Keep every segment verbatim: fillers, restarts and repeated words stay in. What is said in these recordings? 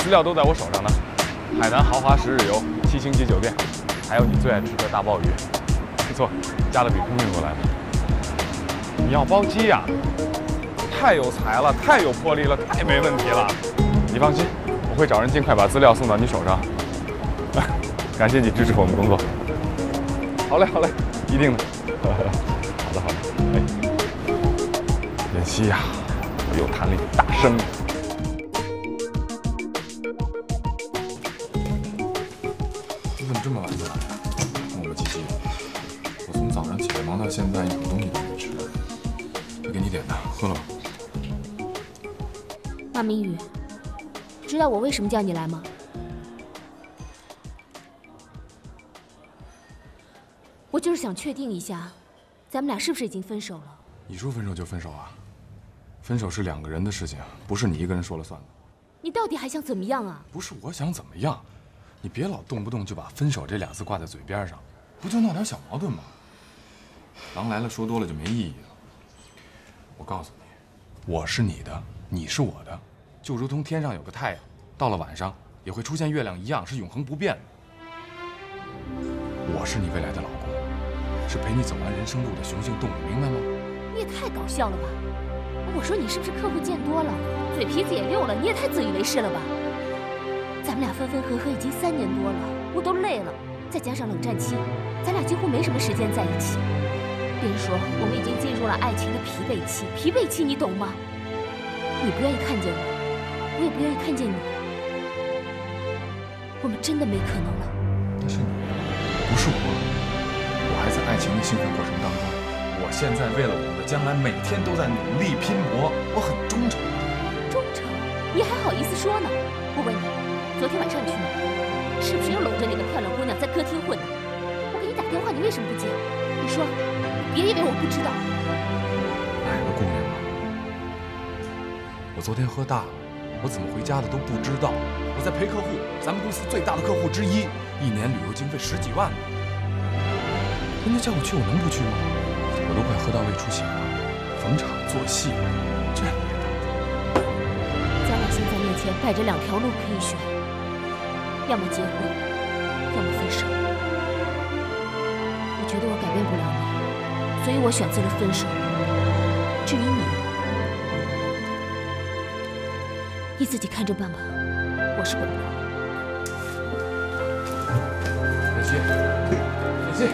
资料都在我手上呢。海南豪华十日游，七星级酒店，还有你最爱吃的大鲍鱼。不错，加勒比空运过来的。你要包机呀？太有才了，太有魄力了，太没问题了。你放心，我会找人尽快把资料送到你手上。感谢你支持我们工作。好嘞，好嘞，一定的。好的，好的。哎，妍希呀，我又谈了一个大生意。 这么晚才来，磨磨唧唧的。我从早上起来忙到现在，一口东西都没吃。我给你点的，喝了吧。 马明宇，知道我为什么叫你来吗？我就是想确定一下，咱们俩是不是已经分手了？ 你说分手就分手啊？分手是两个人的事情，不是你一个人说了算的。 你到底还想怎么样啊？ 不是我想怎么样。 你别老动不动就把分手这俩字挂在嘴边上，不就闹点小矛盾吗？狼来了说多了就没意义了。我告诉你，我是你的，你是我的，就如同天上有个太阳，到了晚上也会出现月亮一样，是永恒不变的。我是你未来的老公，是陪你走完人生路的雄性动物，明白吗？ 你也太搞笑了吧！我说你是不是客户见多了，嘴皮子也溜了？你也太自以为是了吧！ 咱们俩分分合合已经三年多了，我都累了，再加上冷战期，咱俩几乎没什么时间在一起。别人说我们已经进入了爱情的疲惫期，疲惫期你懂吗？你不愿意看见我，我也不愿意看见你，我们真的没可能了。 那是你，不是我。我还在爱情的兴奋过程当中，我现在为了我们的将来，每天都在努力拼搏，我很忠诚。 忠诚？你还好意思说呢？我问你。 昨天晚上你去哪儿？是不是又搂着那个漂亮姑娘在歌厅混呢？我给你打电话，你为什么不接？你说，别以为我不知道。 哪个姑娘啊？我昨天喝大了，我怎么回家的都不知道。我在陪客户，咱们公司最大的客户之一，一年旅游经费十几万呢。人家叫我去，我能不去吗？我都快喝到胃出血了，逢场作戏，这你也当真？ 咱俩现在面前摆着两条路可以选。 要么结婚，要么分手。我觉得我改变不了你，所以我选择了分手。至于你，你自己看着办吧，我是管不了。 妍希，妍希，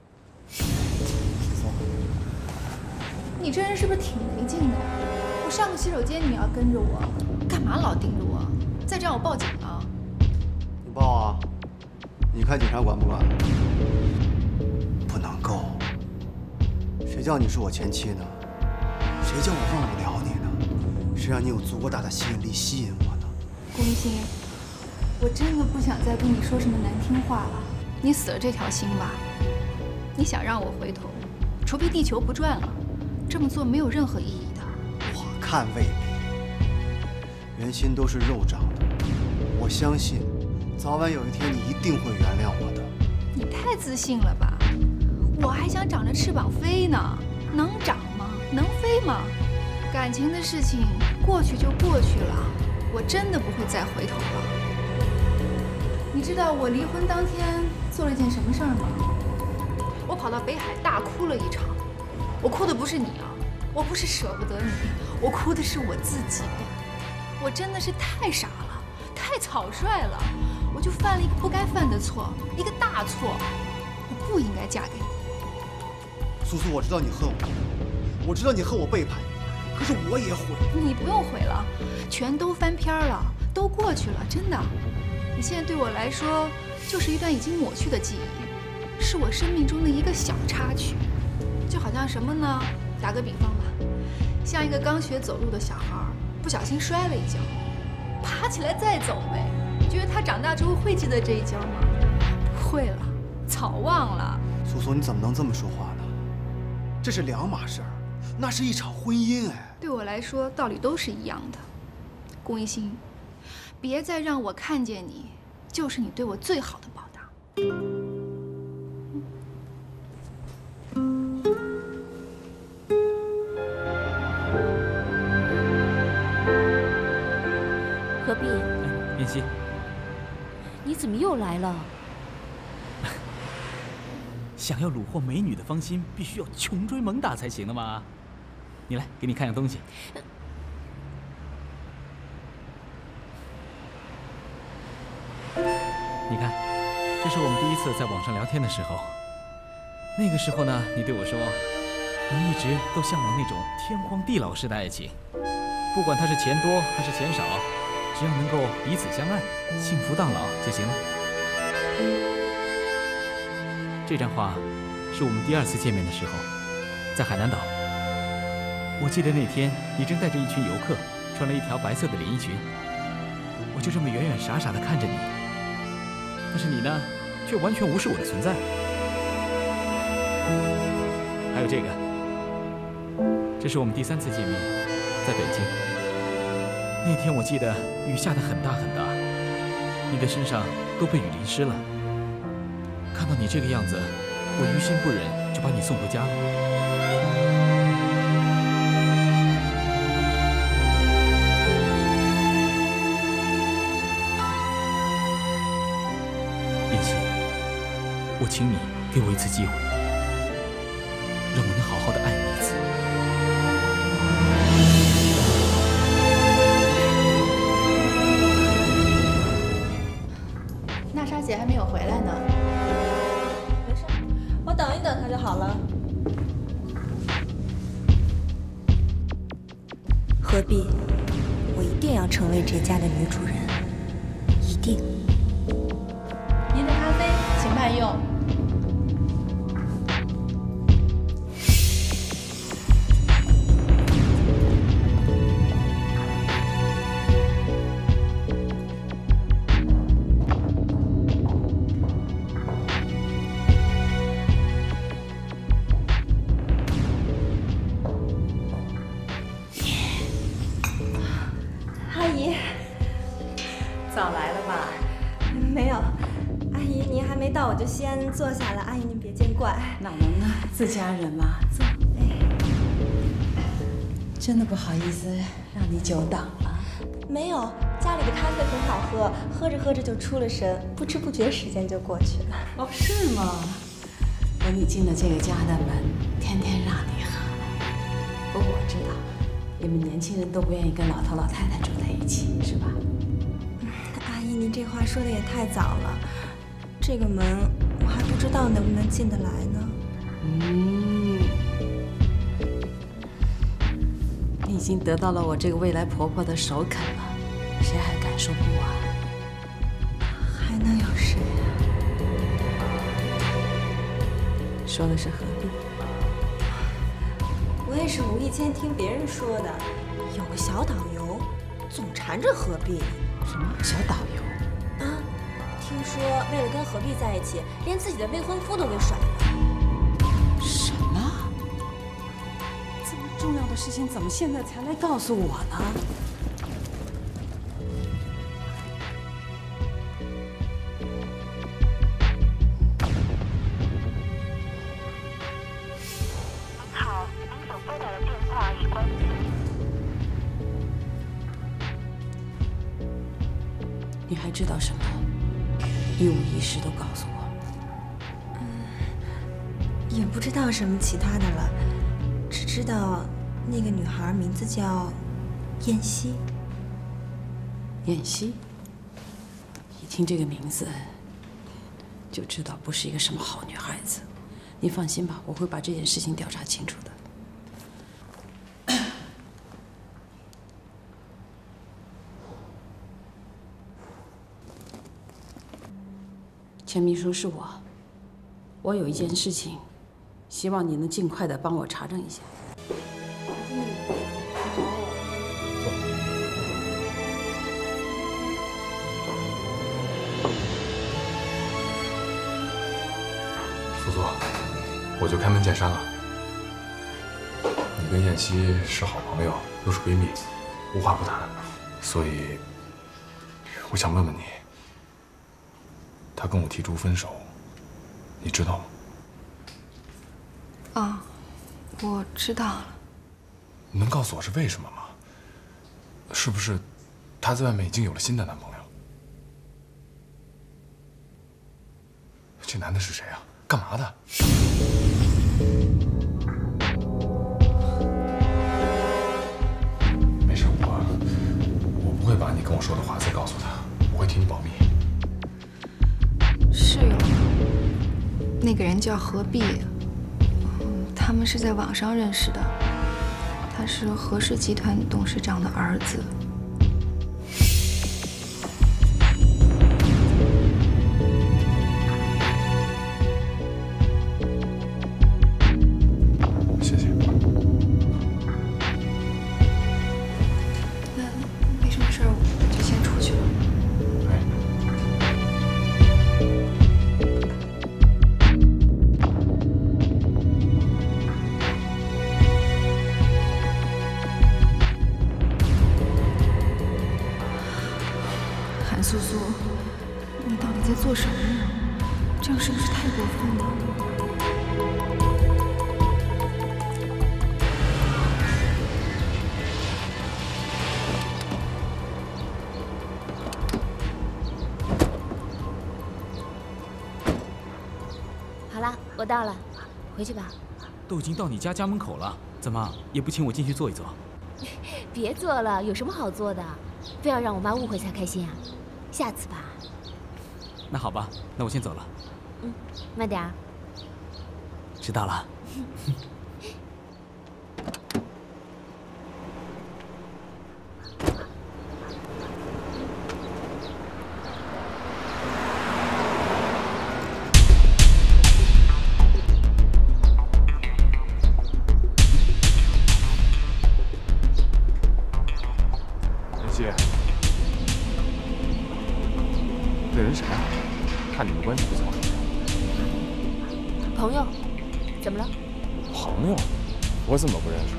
你这人是不是挺没劲的呀？我上个洗手间你要跟着我，干嘛老盯着我？再这样我报警了。 报啊！你看警察管不管？不能够。谁叫你是我前妻呢？谁叫我忘不了你呢？谁让你有足够大的吸引力吸引我呢？ 顾明星，我真的不想再跟你说什么难听话了。你死了这条心吧。你想让我回头，除非地球不转了，这么做没有任何意义的。 我看未必。人心都是肉长的，我相信。 早晚有一天，你一定会原谅我的。 你太自信了吧？我还想长着翅膀飞呢，能长吗？能飞吗？感情的事情过去就过去了，我真的不会再回头了。你知道我离婚当天做了一件什么事儿吗？我跑到北海大哭了一场。我哭的不是你啊，我不是舍不得你，我哭的是我自己。我真的是太傻了，太草率了。 我就犯了一个不该犯的错，一个大错，我不应该嫁给你。 苏苏，我知道你恨我，我知道你恨我背叛你，可是我也悔。 你不用悔了，全都翻篇了，都过去了，真的。你现在对我来说就是一段已经抹去的记忆，是我生命中的一个小插曲，就好像什么呢？打个比方吧，像一个刚学走路的小孩，不小心摔了一跤，爬起来再走呗。 觉得他长大之后会记得这一跤吗？不会了，早忘了。 苏苏，你怎么能这么说话呢？这是两码事儿，那是一场婚姻哎。 对我来说，道理都是一样的。顾一心，别再让我看见你，就是你对我最好的报答。 何必？ 妍希， 心。 你怎么又来了？ 想要虏获美女的芳心，必须要穷追猛打才行的嘛。你来，给你看样东西。你看，这是我们第一次在网上聊天的时候。那个时候呢，你对我说，你一直都向往那种天荒地老式的爱情，不管它是钱多还是钱少，只要能够彼此相爱，幸福到老就行了。这张画是我们第二次见面的时候，在海南岛。我记得那天你正带着一群游客，穿了一条白色的连衣裙，我就这么远远傻傻地看着你，但是你呢，却完全无视我的存在。还有这个，这是我们第三次见面，在北京。那天我记得雨下得很大很大，你的身上都被雨淋湿了。看到你这个样子，我于心不忍，就把你送回家了。妍希，我请你给我一次机会，让我能好好的爱你一次。 娜莎姐还没有回来呢。 没事，我等一等她就好了。 何必？我一定要成为这家的女主人，一定。 您的咖啡，请慢用。 阿姨， 早来了吧？ 没有，阿姨您还没到，我就先坐下了。阿姨您别见怪。 哪能呢？自家人嘛，坐。真的不好意思让你久等了。 没有，家里的咖啡很好喝，喝着喝着就出了神，不知不觉时间就过去了。 哦，是吗？等你进了这个家的门，天天让你喝。不过我知道，你们年轻人都不愿意跟老头老太太住在一起，是吧？ 阿姨，您这话说的也太早了，这个门我还不知道能不能进得来呢。 嗯，你已经得到了我这个未来婆婆的首肯了，谁还敢说不啊？ 还能有谁啊？ 说的是何必？ 我也是无意间听别人说的，有个小导游总缠着何必。 什么小导游？ 啊，听说为了跟何必在一起，连自己的未婚夫都给甩了。 什么？这么重要的事情，怎么现在才来告诉我呢？ 好，您所拨打的电话已关机。 你还知道什么？一五一十都告诉我。 也不知道什么其他的了，只知道那个女孩名字叫燕西。 燕西，一听这个名字就知道不是一个什么好女孩子。你放心吧，我会把这件事情调查清楚的。钱秘书是我，我有一件事情，希望你能尽快的帮我查证一下。 苏苏，我就开门见山了。你跟燕西是好朋友，又是闺蜜，无话不谈，所以我想问问你，她跟我提出分手，你知道吗？ 啊，我知道了。 你能告诉我是为什么吗？是不是她在外面已经有了新的男朋友？ 这男的是谁啊？干嘛的？没事，我我不会把你跟我说的话再告诉他，我会替你保密。 是有，那个人叫何必，嗯，他们是在网上认识的，他是何氏集团董事长的儿子。 苏苏，你到底在做什么呢？这样是不是太过分了？ 好了，我到了，回去吧。 都已经到你家家门口了，怎么也不请我进去坐一坐？ 别坐了，有什么好坐的？非要让我妈误会才开心啊？ 下次吧。 那好吧，那我先走了。 嗯，慢点儿。 知道了。 姐。 这人谁啊？看你们关系不错。 朋友，怎么了？ 朋友？我怎么不认识？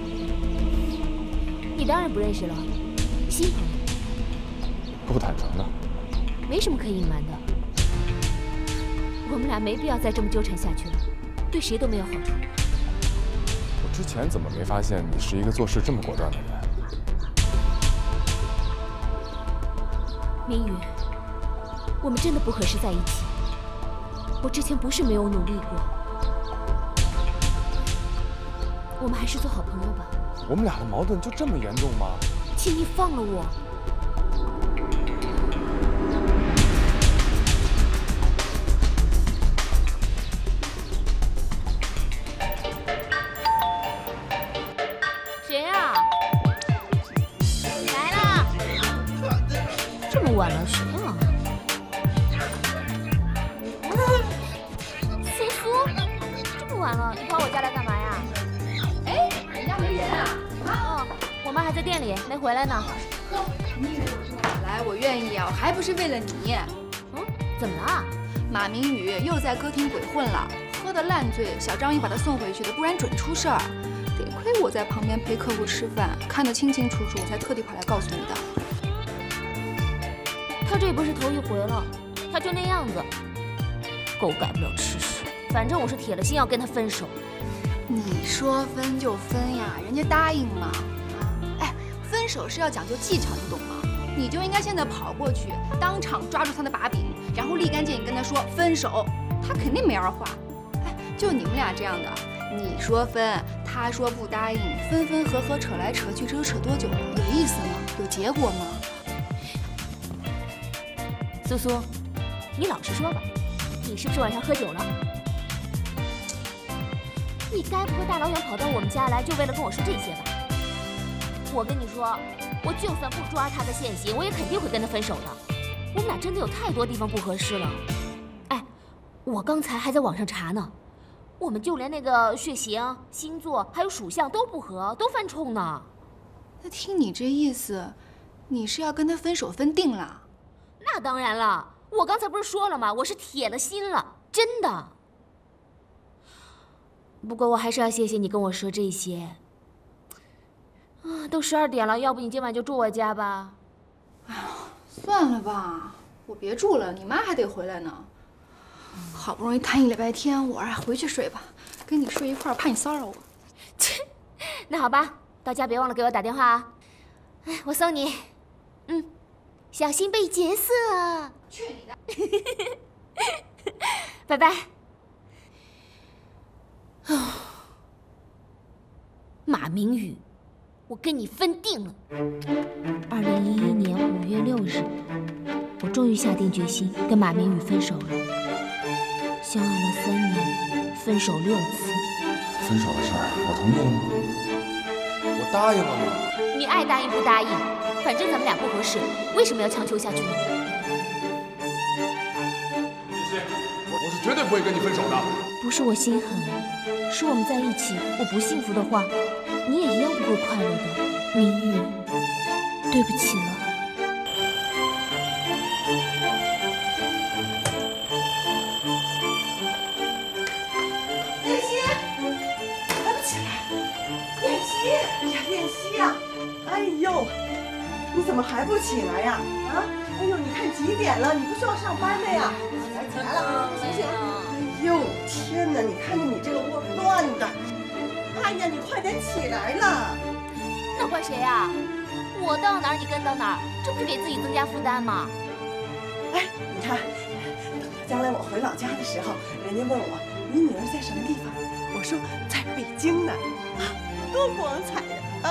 你当然不认识了，新朋友。 不坦诚的。 没什么可隐瞒的。我们俩没必要再这么纠缠下去了，对谁都没有好处。 我之前怎么没发现你是一个做事这么果断的人？ 明宇。 我们真的不合适在一起。我之前不是没有努力过，我们还是做好朋友吧。 我们俩的矛盾就这么严重吗？ 请你放了我。谁呀？来了。这么晚了，谁呀？ 晚了，你跑我家来干嘛呀？ 哎，人家没人啊！ 啊，哦，我妈还在店里，没回来呢。 你以为我来，我愿意啊，我还不是为了你。 嗯，怎么了？ 马明宇又在歌厅鬼混了，喝得烂醉，小张也把他送回去的，不然准出事儿。得亏我在旁边陪客户吃饭，看得清清楚楚，我才特地跑来告诉你的。 他这不是头一回了，他就那样子，狗改不了吃屎。 反正我是铁了心要跟他分手。 你说分就分呀，人家答应吗？啊，哎，分手是要讲究技巧，你懂吗？你就应该现在跑过去，当场抓住他的把柄，然后立竿见影跟他说分手，他肯定没二话。哎，就你们俩这样的，你说分，他说不答应，分分合合，扯来扯去，这又扯多久了？有意思吗？有结果吗？ 苏苏，你老实说吧，你是不是晚上喝酒了？ 你该不会大老远跑到我们家来，就为了跟我说这些吧？我跟你说，我就算不抓他的现行，我也肯定会跟他分手的。我们俩真的有太多地方不合适了。哎，我刚才还在网上查呢，我们就连那个血型、星座还有属相都不合，都犯冲呢。 那听你这意思，你是要跟他分手分定了？ 那当然了，我刚才不是说了吗？我是铁了心了，真的。 不过我还是要谢谢你跟我说这些。啊，都十二点了，要不你今晚就住我家吧？ 哎呀，算了吧，我别住了，你妈还得回来呢。好不容易谈一礼拜天，我啊回去睡吧，跟你睡一块儿，怕你骚扰我。 切，那好吧，到家别忘了给我打电话啊。哎，我送你。嗯，小心被劫色。 去你的！ 拜拜。啊，马明宇，我跟你分定了。二零一一年五月六日，我终于下定决心跟马明宇分手了。相爱了三年，分手六次。 分手的事儿，我同意了吗？我答应了吗？ 你爱答应不答应，反正咱们俩不合适，为什么要强求下去呢？ 林夕，我是绝对不会跟你分手的。 不是我心狠，是我们在一起，我不幸福的话，你也一样不会快乐的。明宇，对不起了。 燕西，还不起来？燕西，哎呀，燕西呀！哎呦，你怎么还不起来呀？啊！哎呦，你看几点了？你不是要上班的呀？起来，起来了，醒醒！哎呦，天哪！你看着你这个窝乱的。哎呀，你快点起来了！ 那怪谁呀？我到哪儿你跟到哪儿，这不是给自己增加负担吗？ 哎，你看，等到将来我回老家的时候，人家问我你女儿在什么地方，我说在北京呢，啊，多光彩呀！啊，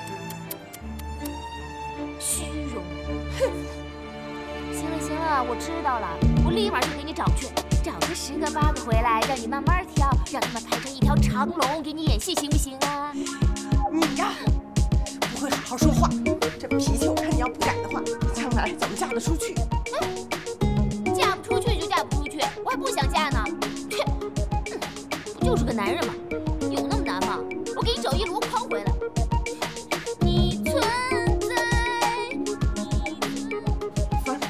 虚荣。哼！行了行了，我知道了，我立马就给你找去，找个十个八个回来，让你慢慢挑，让他们排成一条长龙给你演戏，行不行啊？ 你呀，不会好好说话，这脾气我看你要不改的话，你将来怎么嫁得出去？ 哎，嫁不出去就嫁不出去，我还不想嫁呢。切，不就是个男人吗？有那么难吗？我给你找一箩筐回来。你存在，你烦。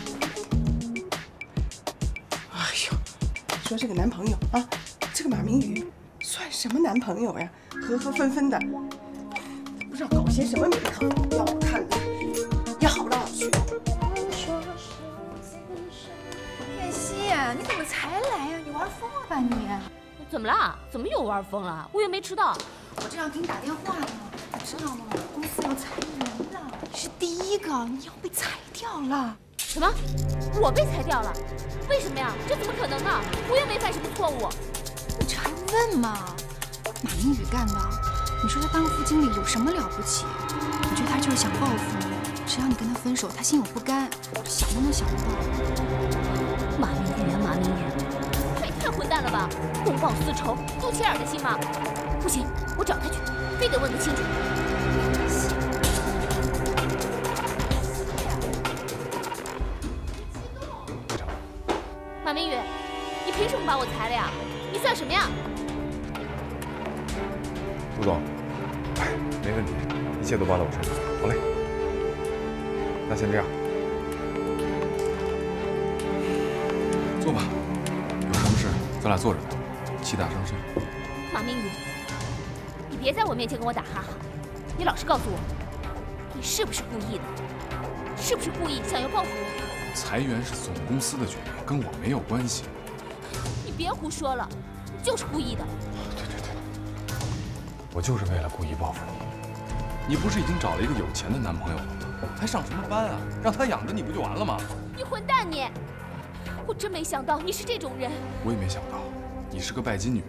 哎呦，你说这个男朋友啊，这个马明宇算什么男朋友呀？和和分分的。不知道搞些什么名堂，要我看的也好不到哪去。 燕西呀，你怎么才来呀？你玩疯了吧你？ 怎么了？怎么又玩疯了？我又没迟到。 我正要给你打电话呢，你知道吗？公司要裁人了，你是第一个，你要被裁掉了。 什么？我被裁掉了？为什么呀？这怎么可能啊？我又没犯什么错误。 你这还问吗？马明宇干的。你说他当副经理有什么了不起？我觉得他就是想报复你，只要你跟他分手，他心有不甘，想都能想得到。 马明宇啊，马明宇，他也太混蛋了吧！公报私仇，不切耳的心吗？不行，我找他去，非得问个清楚。马明宇，你凭什么把我裁了呀？你算什么呀？ 吴总，哎，没问题，一切都包在我身上。好嘞，那先这样， 坐吧，有什么事咱俩坐着聊，气大伤身。 马明宇，你别在我面前跟我打哈哈，你老实告诉我，你是不是故意的？是不是故意想要报复我？ 裁员是总公司的决定，跟我没有关系。 你别胡说了，你就是故意的。 对对对。我就是为了故意报复你。你不是已经找了一个有钱的男朋友了吗？还上什么班啊？让他养着你不就完了吗？ 你混蛋你！我真没想到你是这种人。 我也没想到，你是个拜金女。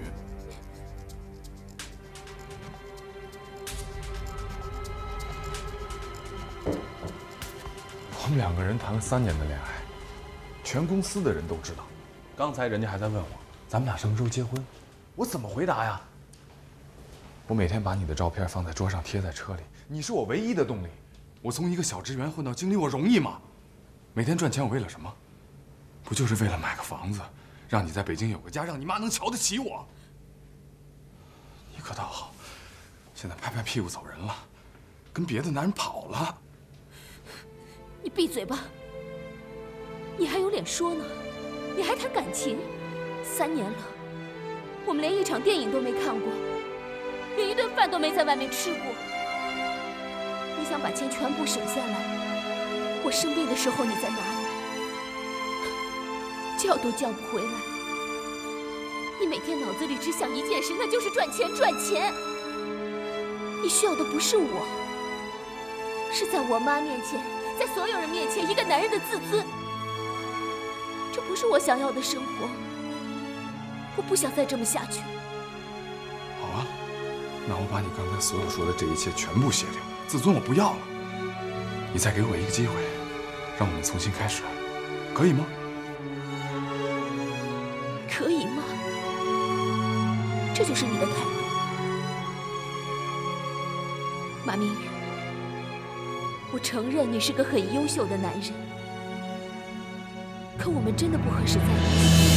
我们两个人谈了三年的恋爱，全公司的人都知道。刚才人家还在问我，咱们俩什么时候结婚？我怎么回答呀？我每天把你的照片放在桌上，贴在车里，你是我唯一的动力。 我从一个小职员混到经理，我容易吗？每天赚钱我为了什么？不就是为了买个房子，让你在北京有个家，让你妈能瞧得起我？你可倒好，现在拍拍屁股走人了，跟别的男人跑了。 你闭嘴吧！你还有脸说呢？你还谈感情？三年了，我们连一场电影都没看过，连一顿饭都没在外面吃过。你想把钱全部省下来？我生病的时候你在哪里？叫都叫不回来。你每天脑子里只想一件事，那就是赚钱，赚钱。你需要的不是我，是在我妈面前，在所有人面前，一个男人的自尊。这不是我想要的生活。 我不想再这么下去。 好啊，那我把你刚才所有说的这一切全部卸掉，自尊我不要了。你再给我一个机会，让我们重新开始，可以吗？ 可以吗？这就是你的态度，马明宇。我承认你是个很优秀的男人，可我们真的不合适在一起。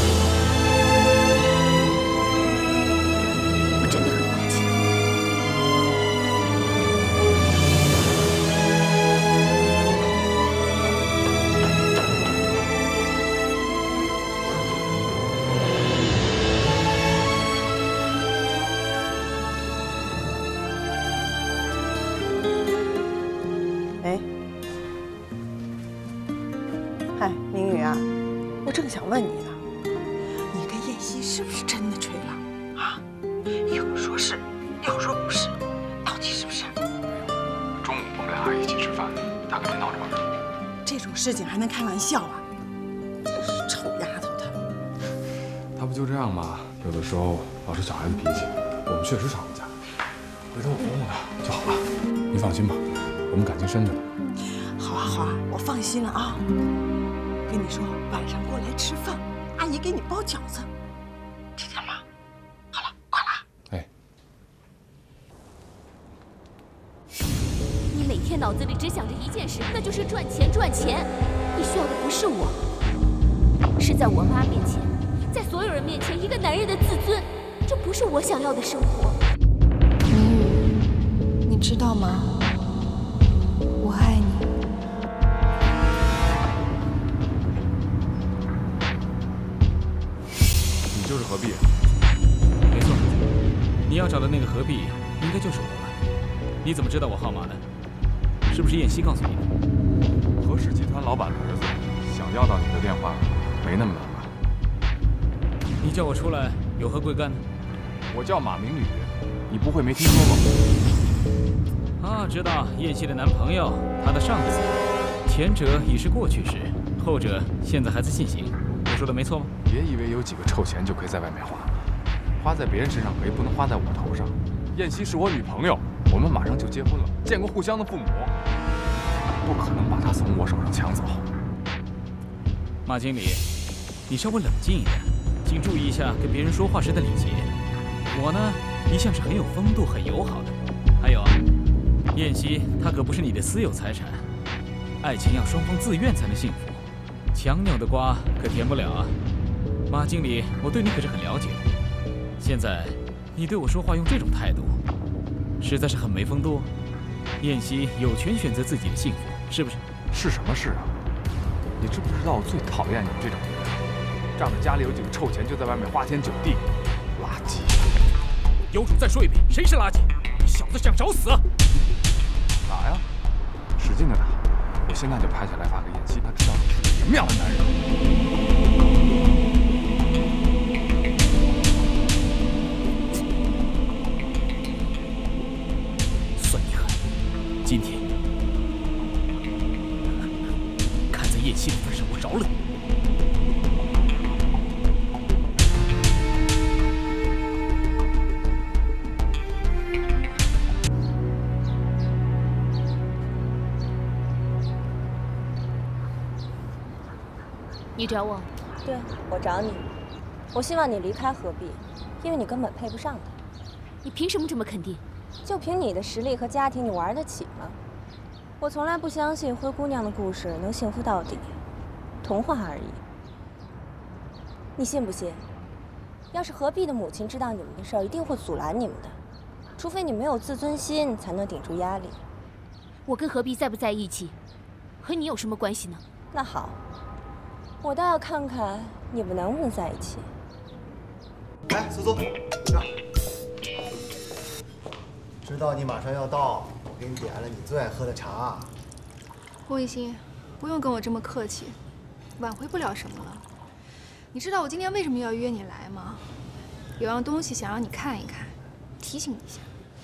我真的很抱歉。 哎，嗨，明宇啊，我正想问你呢，你跟燕西是不是真的吹了啊？一会儿说是，一会儿说不是，到底是不是？ 中午我们俩还一起吃饭，他跟你闹着玩。 这种事情还能开玩笑啊？真是臭丫头她。 他不就这样吗？有的时候老是小孩子脾气，我们确实吵过架，回头我哄哄他就好了。你放心吧，我们感情深着呢。 好啊好啊，我放心了啊。跟你说，晚上过来吃饭，阿姨给你包饺子，听见吗？好了，挂了啊。 哎， 你每天脑子里只想着一件事，那就是赚钱赚钱。你需要的不是我，是在我妈面前，在所有人面前，一个男人的自尊，这不是我想要的生活。 明宇，你知道吗？我爱你。 你就是何必？ 没错，你要找的那个何必，应该就是我了。你怎么知道我号码的？是不是燕西告诉你的？ 何氏集团老板的儿子想要到你的电话，没那么难吧？ 你叫我出来有何贵干呢？ 我叫马明宇，你不会没听说过？ 啊，知道燕西的男朋友，他的上司，前者已是过去式，后者现在还在进行。我说的没错吗？ 别以为有几个臭钱就可以在外面花，花在别人身上可以，不能花在我头上。燕西是我女朋友，我们马上就结婚了，见过互相的父母，不可能把她从我手上抢走。 马经理，你稍微冷静一点，请注意一下跟别人说话时的礼节。我呢，一向是很有风度、很友好的。还有啊，燕西她可不是你的私有财产，爱情要双方自愿才能幸福，强扭的瓜可甜不了啊。马经理，我对你可是很了解的，现在你对我说话用这种态度，实在是很没风度。燕西有权选择自己的幸福，是不是？ 是什么事啊？你知不知道我最讨厌你们这种人，仗着家里有几个臭钱就在外面花天酒地，垃圾！ 有种再说一遍，谁是垃圾？你小子想找死啊！ 打呀，使劲的打！我现在就拍下来发给燕西，他知道你是个什么样的男人。 算你狠！今天看在燕西的份上，我饶了你。 你找我？ 对，我找你。我希望你离开何必，因为你根本配不上他。 你凭什么这么肯定？ 就凭你的实力和家庭，你玩得起吗？我从来不相信灰姑娘的故事能幸福到底，童话而已。你信不信？要是何必的母亲知道你们的事儿，一定会阻拦你们的。除非你没有自尊心，才能顶住压力。 我跟何必在不在一起，和你有什么关系呢？ 那好。我倒要看看你们能不能在一起。 来，苏苏，这。知道你马上要到，我给你点了你最爱喝的茶。 霍一心，不用跟我这么客气，挽回不了什么了。你知道我今天为什么要约你来吗？有样东西想让你看一看，提醒你一下。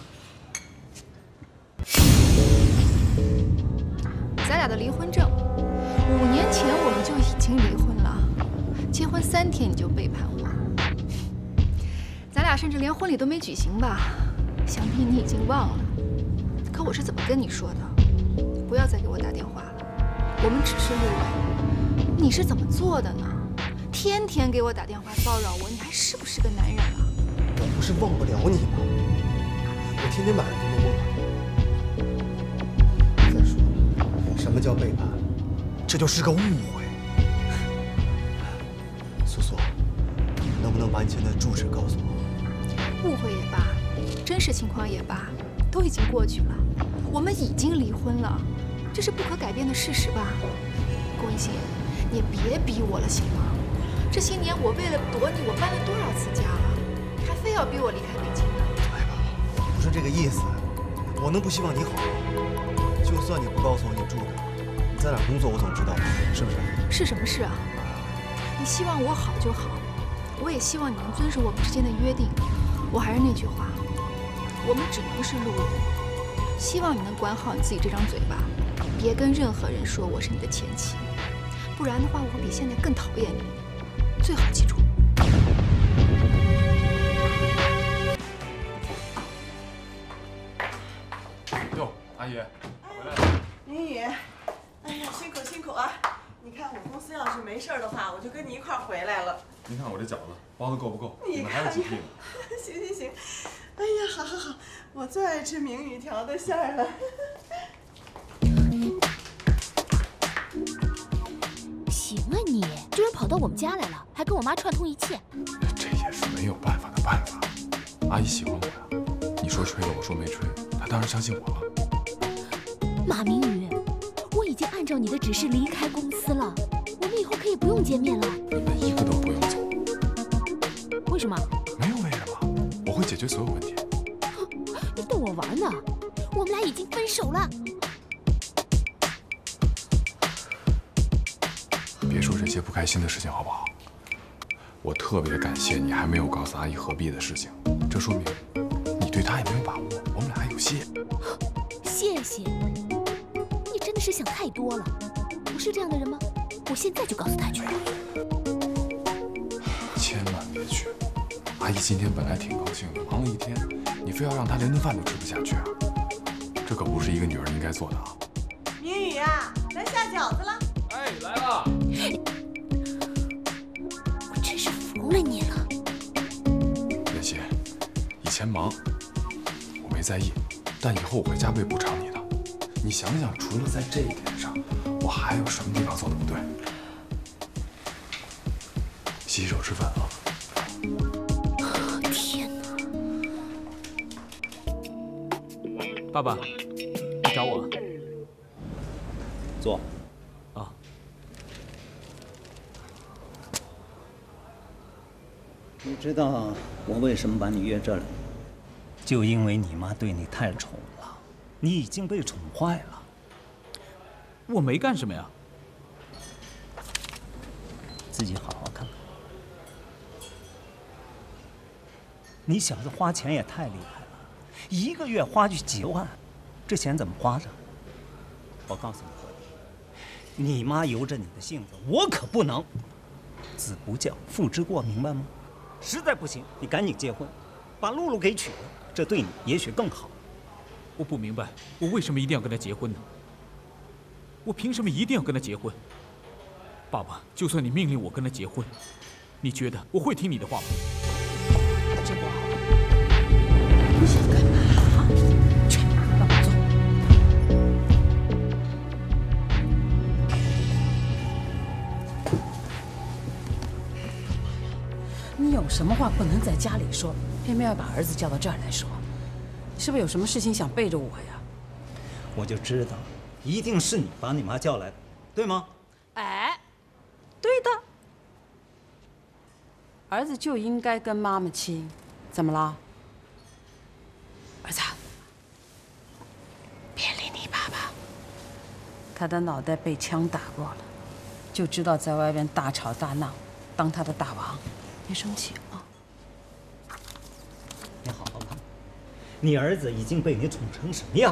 咱俩的离婚证。五年前我们就已经离婚了，结婚三天你就背叛我， 甚至连婚礼都没举行吧？想必你已经忘了。可我是怎么跟你说的？不要再给我打电话了，我们只是路人。你是怎么做的呢？天天给我打电话骚扰我，你还是不是个男人了？ 我不是忘不了你吗？我天天晚上都能梦到你。再说了，什么叫背叛？这就是个误会。苏苏，能不能把你现在住址告诉我？ 误会也罢，真实情况也罢，都已经过去了。我们已经离婚了，这是不可改变的事实吧？顾一心，你也别逼我了，行吗？这些年我为了躲你，我搬了多少次家了，还非要逼我离开北京呢？ 哎呀，不是这个意思，我能不希望你好吗？就算你不告诉我你住哪，你在哪工作，我总知道吧？是不是？ 是什么事啊？你希望我好就好，我也希望你能遵守我们之间的约定。我还是那句话，我们只能是路人。希望你能管好你自己这张嘴巴，别跟任何人说我是你的前妻，不然的话，我会比现在更讨厌你。最好记住。 哟，阿姨，回来了。 林宇，哎呀，辛苦辛苦啊！你看我公司要是没事的话，我就跟你一块儿回来了。 您看我这饺子包的够不够？ 你们还有几屉呢？ 行行行，哎呀，好好好，我最爱吃明宇调的馅儿了。 行啊你，居然跑到我们家来了，还跟我妈串通一切。 这也是没有办法的办法。阿姨喜欢我呀，你说吹了，我说没吹，她当然相信我了。 马明宇，我已经按照你的指示离开公司了，我们以后可以不用见面了。 你们一个都不用走。 为什么？ 没有为什么，我会解决所有问题。 你逗我玩呢？我们俩已经分手了。 别说这些不开心的事情好不好？我特别感谢你还没有告诉阿姨何必的事情，这说明你对她也没有把握，我们俩还有戏。 谢谢，你真的是想太多了。我是这样的人吗？我现在就告诉她去。 千万别去！阿姨今天本来挺高兴的，忙了一天，你非要让她连顿饭都吃不下去啊？这可不是一个女人应该做的啊！ 明宇呀，来下饺子了。 哎，来了。 我真是服了你了。 妍希，以前忙，我没在意，但以后我会加倍补偿你的。你想想，除了在这一点上，我还有什么地方做的不对？洗洗手吃饭啊！ 天哪！ 爸爸，你找我？ 坐。 啊。 你知道我为什么把你约这里？就因为你妈对你太宠了，你已经被宠坏了。 我没干什么呀。 自己好好看看。你小子花钱也太厉害了，一个月花去几万，这钱怎么花的？我告诉你，你妈由着你的性子，我可不能。子不教，父之过，明白吗？实在不行，你赶紧结婚，把露露给娶了，这对你也许更好。 我不明白，我为什么一定要跟他结婚呢？我凭什么一定要跟他结婚？爸爸，就算你命令我跟他结婚，你觉得我会听你的话吗？ 这不好，你想干嘛？去，爸爸走。 你有什么话不能在家里说，偏偏要把儿子叫到这儿来说？你是不是有什么事情想背着我呀？ 我就知道，一定是你把你妈叫来的，对吗？ 哎，对的。儿子就应该跟妈妈亲，怎么了？儿子，别理你爸爸。他的脑袋被枪打过了，就知道在外边大吵大闹，当他的大王。别生气啊！ 你好好看，你儿子已经被你宠成什么样？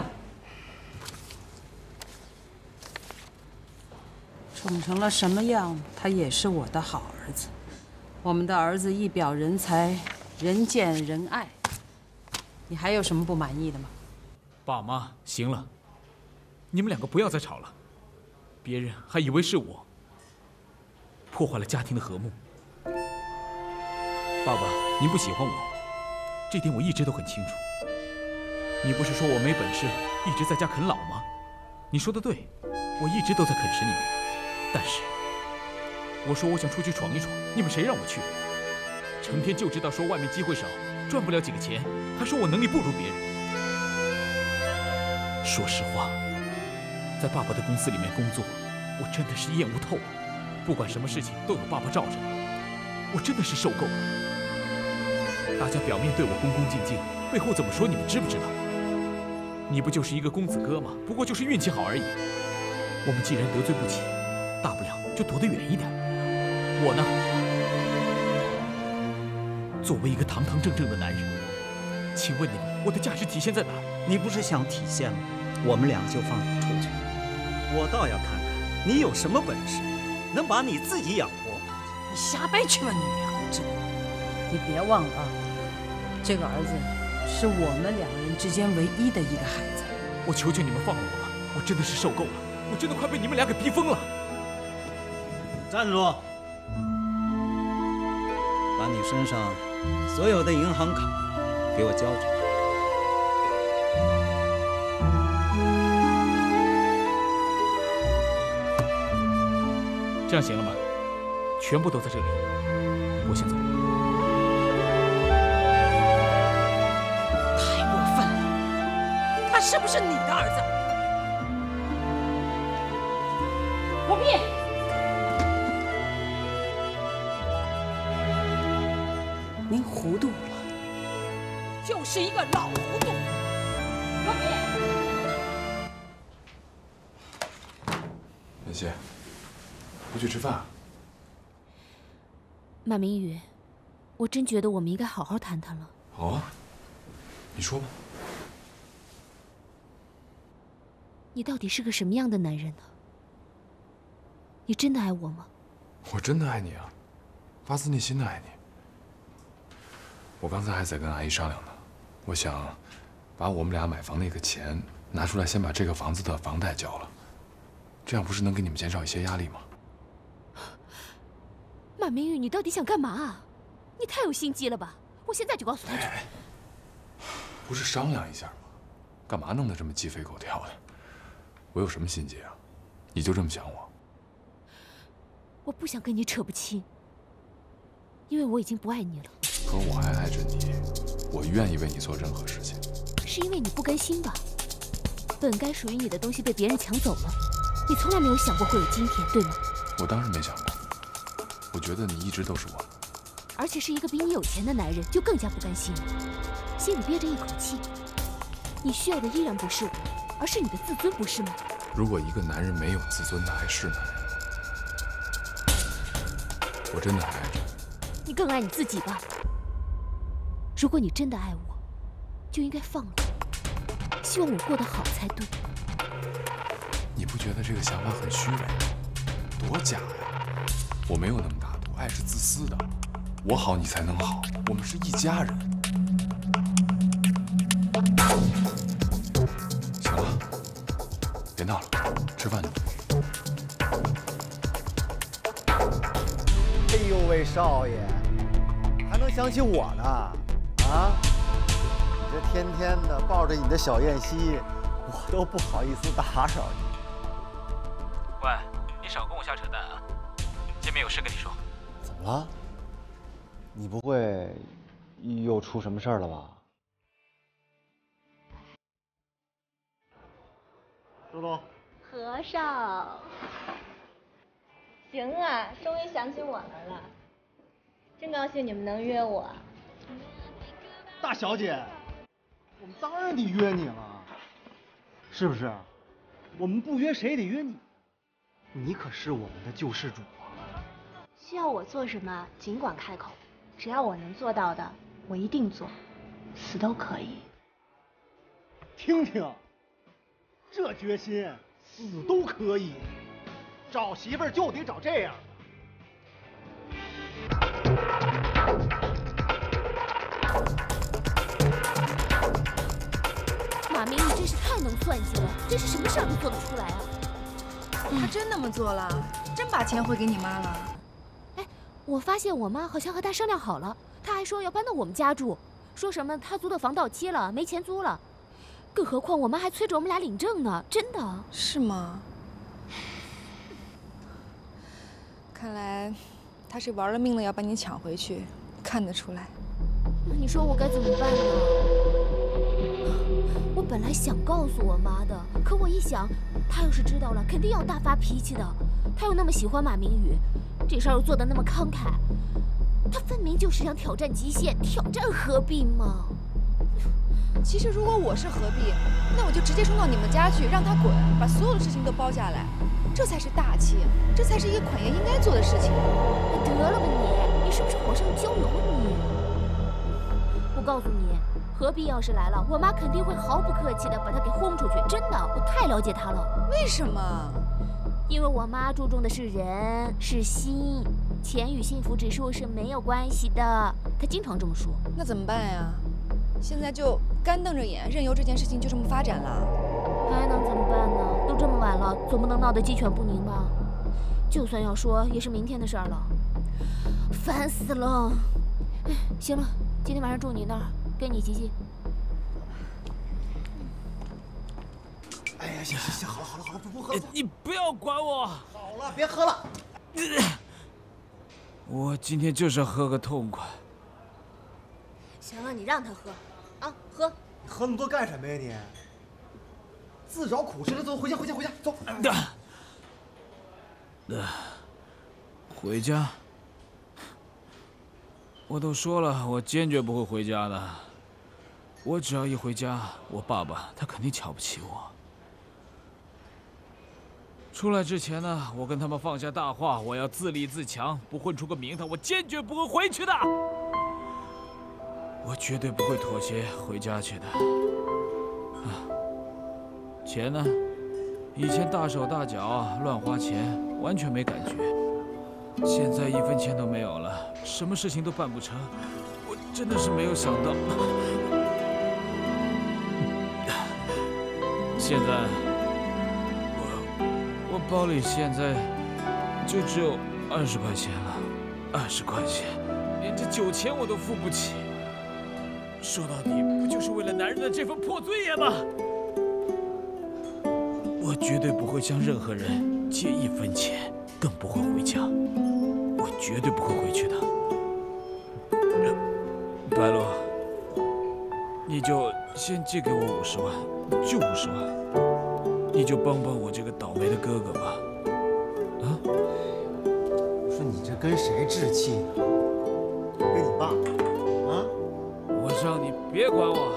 宠成了什么样，他也是我的好儿子。我们的儿子一表人才， 人见人爱。你还有什么不满意的吗？ 爸妈，行了，你们两个不要再吵了。别人还以为是我破坏了家庭的和睦。爸爸，您不喜欢我，这点我一直都很清楚。你不是说我没本事，一直在家啃老吗？你说的对，我一直都在啃食你们。但是，我说我想出去闯一闯，你们谁让我去？成天就知道说外面机会少，赚不了几个钱，还说我能力不如别人。说实话，在爸爸的公司里面工作，我真的是厌恶透了。不管什么事情都有爸爸罩着，我真的是受够了。大家表面对我恭恭敬敬，背后怎么说你们知不知道？你不就是一个公子哥吗？不过就是运气好而已。我们既然得罪不起，大不了就躲得远一点。我呢，作为一个堂堂正正的男人，请问你们，我的价值体现在哪儿？ 你不是想体现吗？我们俩就放你出去，我倒要看看你有什么本事，能把你自己养活。 你瞎掰去吧你！胡志，你别忘了啊，这个儿子是我们两人之间唯一的一个孩子。 我求求你们放了我吧，我真的是受够了，我真的快被你们俩给逼疯了。 站住！把你身上所有的银行卡给我交出。 这样行了吗？全部都在这里，我先走。 太过分了！他是不是你的儿子？我闭！您糊涂了，就是一个老糊涂。我闭！ 文熙。不去吃饭？ 马明宇，我真觉得我们应该好好谈谈了。 好啊，你说吧。 你到底是个什么样的男人呢？你真的爱我吗？ 我真的爱你啊，发自内心的爱你。我刚才还在跟阿姨商量呢，我想把我们俩买房那个钱拿出来，先把这个房子的房贷交了，这样不是能给你们减少一些压力吗？ 马明宇，你到底想干嘛啊？你太有心机了吧！我现在就告诉他去。 不是商量一下吗？干嘛弄得这么鸡飞狗跳的？我有什么心结啊？你就这么想我？ 我不想跟你扯不清，因为我已经不爱你了。 可我还爱着你，我愿意为你做任何事情。 是因为你不甘心吧？本该属于你的东西被别人抢走了，你从来没有想过会有今天，对吗？ 我当然没想过。我觉得你一直都是我的， 而且是一个比你有钱的男人，就更加不甘心了，心里憋着一口气。你需要的依然不是我，而是你的自尊，不是吗？ 如果一个男人没有自尊，那还是男人？我真的还爱着你。 你更爱你自己吧。如果你真的爱我，就应该放了我，希望我过得好才对。 你不觉得这个想法很虚伪吗？多假呀！我没有那么大度，爱是自私的，我好你才能好，我们是一家人。行了，别闹了，吃饭去。 哎呦喂，少爷，还能想起我呢？啊，你这天天的抱着你的小燕西，我都不好意思打扰你。 喂，你少跟我瞎扯淡啊！见面有事跟你说。 怎么了？你不会又出什么事儿了吧？ 露露， 和尚，行啊，终于想起我来了，真高兴你们能约我。 大小姐，我们当然得约你了，是不是？我们不约谁也得约你，你可是我们的救世主啊！ 需要我做什么，尽管开口，只要我能做到的，我一定做，死都可以。 听听，这决心，死都可以。找媳妇儿就得找这样的。 马明，你真是太能算计了，这是什么事儿都做得出来啊！ 他真那么做了？真把钱汇给你妈了？ 哎，我发现我妈好像和他商量好了，他还说要搬到我们家住，说什么他租的房到期了，没钱租了。更何况我妈还催着我们俩领证呢，真的。 是吗？看来他是玩了命了要把你抢回去，看得出来。 你说我该怎么办呢？我本来想告诉我妈的，可我一想，她要是知道了，肯定要大发脾气的。她又那么喜欢马明宇，这事儿又做得那么慷慨，她分明就是想挑战极限，挑战何必嘛？ 其实如果我是何必，那我就直接冲到你们家去，让他滚，把所有的事情都包下来，这才是大气，这才是一个款爷应该做的事情。 得了吧你，你是不是火上浇油你？我告诉你，何必要是来了，我妈肯定会毫不客气的把他给轰出去。真的，我太了解她了。 为什么？ 因为我妈注重的是人，是心，钱与幸福指数是没有关系的。她经常这么说。 那怎么办呀？现在就干瞪着眼，任由这件事情就这么发展了？ 还能怎么办呢？都这么晚了，总不能闹得鸡犬不宁吧？就算要说，也是明天的事儿了。烦死了！哎，行了，今天晚上住你那儿，跟你吉吉。 哎呀，行行行，好了好了好了，不不喝了。 你不要管我。 好了，别喝了。 我今天就是要喝个痛快。 行了，你让他喝，啊，喝。 你喝那么多干什么呀你？自找苦吃了，走，回家回家回家，走。 呃，回家。我都说了，我坚决不会回家的。我只要一回家，我爸爸他肯定瞧不起我。出来之前呢，我跟他们放下大话，我要自立自强，不混出个名堂，我坚决不会回去的。我绝对不会妥协回家去的。啊，钱呢？以前大手大脚啊，乱花钱，完全没感觉。现在一分钱都没有了，什么事情都办不成，我真的是没有想到。现在，我我包里现在就只有二十块钱了，二十块钱，连这酒钱我都付不起。说到底，不就是为了男人的这份破尊严吗？我绝对不会向任何人借一分钱，更不会回家。我绝对不会回去的。白露，你就先借给我五十万，就五十万，你就帮帮我这个倒霉的哥哥吧。啊？ 我说你这跟谁置气呢？跟你爸。 我让你别管我，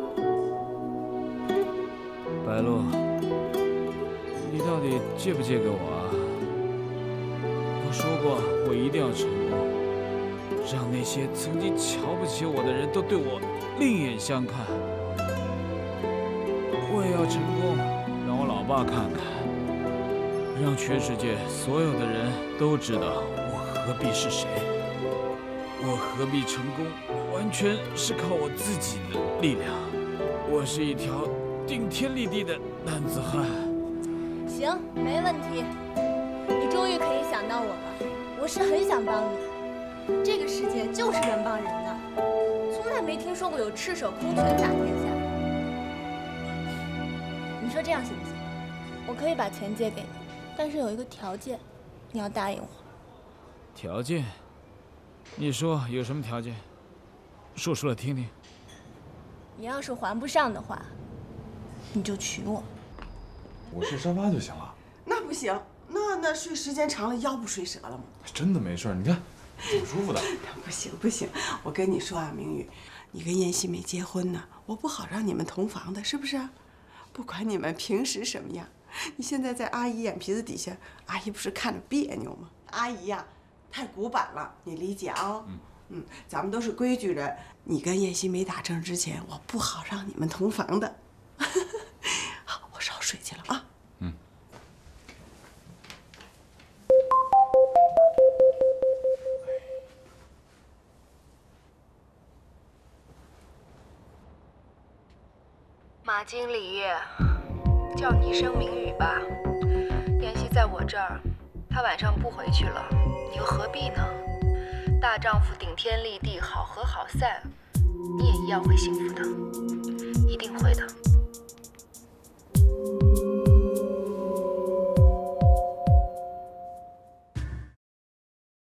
白露，你到底借不借给我啊？我说过，我一定要成功，让那些曾经瞧不起我的人都对我另眼相看。我也要成功，让我老爸看看，让全世界所有的人都知道我何必是谁，我何必成功。完全是靠我自己的力量，我是一条顶天立地的男子汉。 行，没问题。你终于可以想到我了，我是很想帮你。这个世界就是人帮人的，从来没听说过有赤手空拳打天下。你说这样行不行？我可以把钱借给你，但是有一个条件，你要答应我。 条件？你说有什么条件？说出来听听。 你要是还不上的话，你就娶我。 我睡沙发就行了。 那不行，那那睡时间长了腰不睡折了吗？ 真的没事，你看，挺舒服的。 不行不行，我跟你说啊，明宇，你跟燕西没结婚呢，我不好让你们同房的，是不是？不管你们平时什么样，你现在在阿姨眼皮子底下，阿姨不是看着别扭吗？阿姨呀、啊，太古板了，你理解啊、哦？嗯。嗯，咱们都是规矩人。你跟燕西没打证之前，我不好让你们同房的。好，我少睡去了啊。 嗯。 马经理，叫你一声明宇吧。妍希在我这儿，她晚上不回去了，你又何必呢？大丈夫顶天立地，好合好散，你也一样会幸福的，一定会的。